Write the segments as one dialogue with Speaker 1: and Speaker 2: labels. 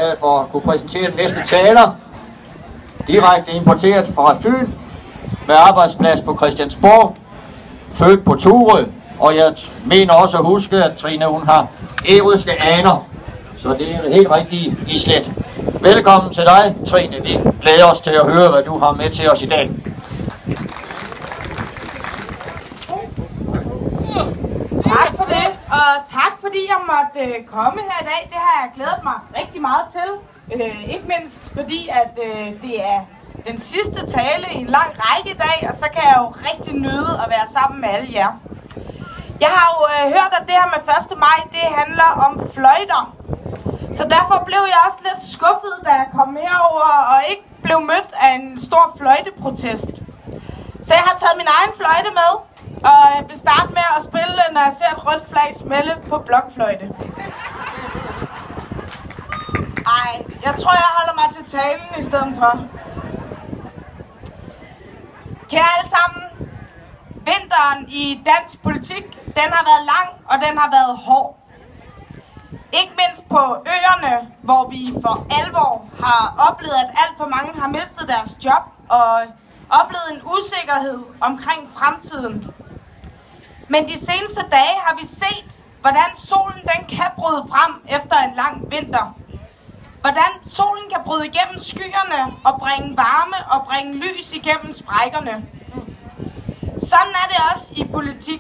Speaker 1: for at kunne præsentere den næste taler. Direkte importeret fra Fyn, med arbejdsplads på Christiansborg, født på Turø, og jeg mener også at huske, at Trine hun har ærøske aner, så det er helt rigtigt islet. Velkommen til dig, Trine. Vi glæder os til at høre, hvad du har med til os i dag.
Speaker 2: Tak for det, og tak fordi jeg måtte komme her i dag. Det har jeg glædet mig rigtig meget til. Ikke mindst fordi, at det er den sidste tale i en lang række i dag, og så kan jeg jo rigtig nyde at være sammen med alle jer. Jeg har jo hørt, at det her med 1. maj, det handler om fløjter. Så derfor blev jeg også lidt skuffet, da jeg kom herover og ikke blev mødt af en stor fløjteprotest. Så jeg har taget min egen fløjte med, og jeg vil starte med at spille, når jeg ser et rødt flag smelle på blokfløjte. Ej, jeg tror, jeg holder mig til talen i stedet for. Kære alle sammen, vinteren i dansk politik, den har været lang, og den har været hård. Ikke mindst på øerne, hvor vi for alvor har oplevet, at alt for mange har mistet deres job og oplevet en usikkerhed omkring fremtiden. Men de seneste dage har vi set, hvordan solen den kan bryde frem efter en lang vinter. Hvordan solen kan bryde igennem skyerne og bringe varme og bringe lys igennem sprækkerne. Sådan er det også i politik.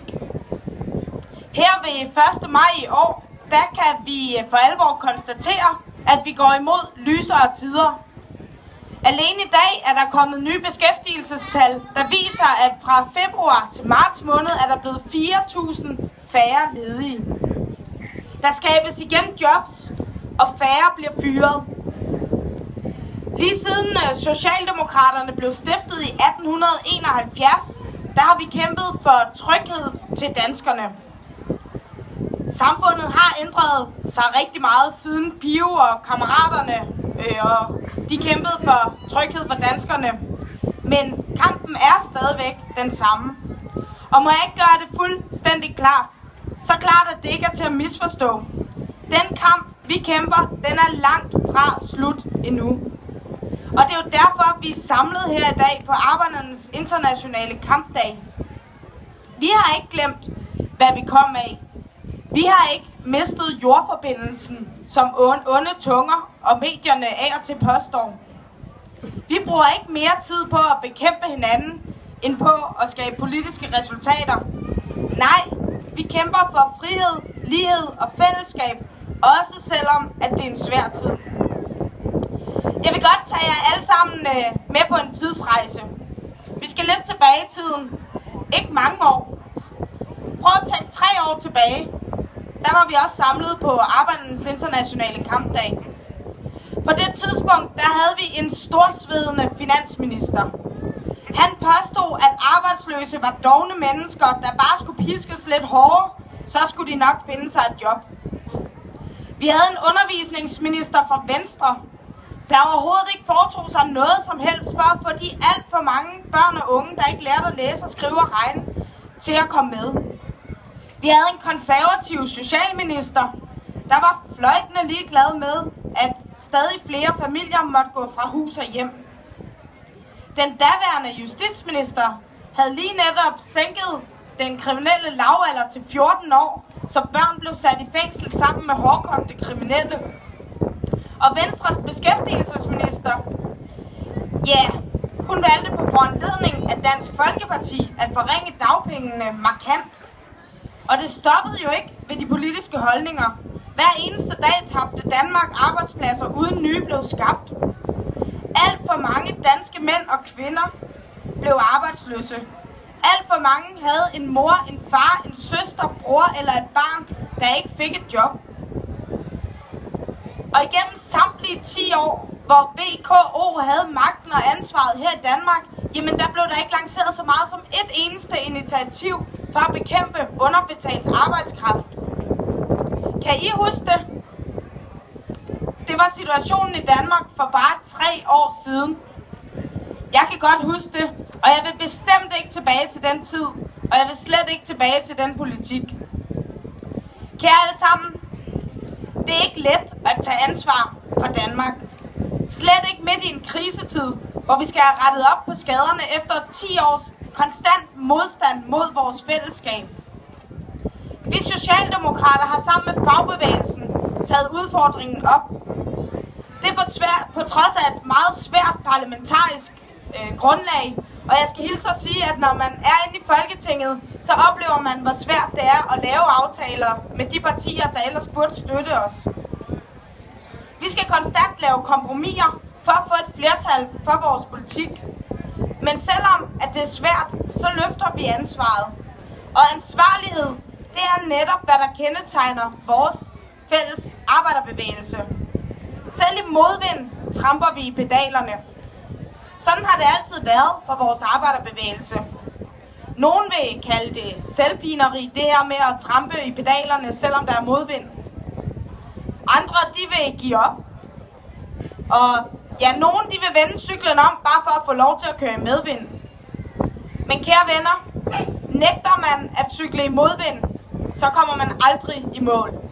Speaker 2: Her ved 1. maj i år, der kan vi for alvor konstatere, at vi går imod lysere tider. Alene i dag er der kommet nye beskæftigelsestal, der viser, at fra februar til marts måned er der blevet 4.000 færre ledige. Der skabes igen jobs, og færre bliver fyret. Lige siden Socialdemokraterne blev stiftet i 1871, der har vi kæmpet for tryghed til danskerne. Samfundet har ændret sig rigtig meget siden Pio og kammeraterne, og de kæmpede for tryghed for danskerne. Men kampen er stadigvæk den samme. Og må jeg ikke gøre det fuldstændig klart, så klart at det ikke er til at misforstå. Den kamp, vi kæmper, den er langt fra slut endnu. Og det er jo derfor, vi er samlet her i dag på Arbejdernes Internationale Kampdag. Vi har ikke glemt, hvad vi kom af. Vi har ikke mistet jordforbindelsen, som onde tunger og medierne af og til påstår. Vi bruger ikke mere tid på at bekæmpe hinanden, end på at skabe politiske resultater. Nej, vi kæmper for frihed, lighed og fællesskab, også selvom at det er en svær tid. Jeg vil godt tage jer alle sammen med på en tidsrejse. Vi skal lidt tilbage i tiden. Ikke mange år. Prøv at tænke 3 år tilbage. Der var vi også samlet på Arbejdernes Internationale Kampdag. På det tidspunkt, der havde vi en storsvedende finansminister. Han påstod, at arbejdsløse var dovne mennesker, der bare skulle piskes lidt hårdere, så skulle de nok finde sig et job. Vi havde en undervisningsminister fra Venstre, der overhovedet ikke foretog sig noget som helst for at få de alt for mange børn og unge, der ikke lærte at læse og skrive og regne, til at komme med. Vi havde en konservativ socialminister, der var fløjtende ligeglad med, at stadig flere familier måtte gå fra hus og hjem. Den daværende justitsminister havde lige netop sænket den kriminelle lavalder til 14 år, så børn blev sat i fængsel sammen med hårdkogte kriminelle. Og Venstres beskæftigelsesminister, hun valgte på foranledning af Dansk Folkeparti at forringe dagpengene markant. Og det stoppede jo ikke ved de politiske holdninger. Hver eneste dag tabte Danmark arbejdspladser uden nye blev skabt. Alt for mange danske mænd og kvinder blev arbejdsløse. Alt for mange havde en mor, en far, en søster, bror eller et barn, der ikke fik et job. Og igennem samtlige 10 år, hvor VKO havde magten og ansvaret her i Danmark, jamen der blev der ikke lanceret så meget som et eneste initiativ for at bekæmpe underbetalt arbejdskraft. Kan I huske det? Det var situationen i Danmark for bare 3 år siden. Jeg kan godt huske det, og jeg vil bestemt ikke tilbage til den tid, og jeg vil slet ikke tilbage til den politik. Kære alle sammen, det er ikke let at tage ansvar for Danmark. Slet ikke midt i en krisetid, hvor vi skal have rettet op på skaderne efter 10 års konstant modstand mod vores fællesskab. Vi socialdemokrater har sammen med fagbevægelsen taget udfordringen op. Det er på trods af et meget svært parlamentarisk grundlag, og jeg skal hilse at sige, at når man er inde i Folketinget, så oplever man, hvor svært det er at lave aftaler med de partier, der ellers burde støtte os. Vi skal konstant lave kompromiser for at få et flertal for vores politik. Men selvom at det er svært, så løfter vi ansvaret. Og ansvarlighed, det er netop, hvad der kendetegner vores fælles arbejderbevægelse. Selv i modvind tramper vi i pedalerne. Sådan har det altid været for vores arbejderbevægelse. Nogen vil kalde det selvpineri, det her med at trampe i pedalerne, selvom der er modvind. Andre, de vil give op. Og ja, nogen de vil vende cyklen om, bare for at få lov til at køre i medvind. Men kære venner, nægter man at cykle i modvind, så kommer man aldrig i mål.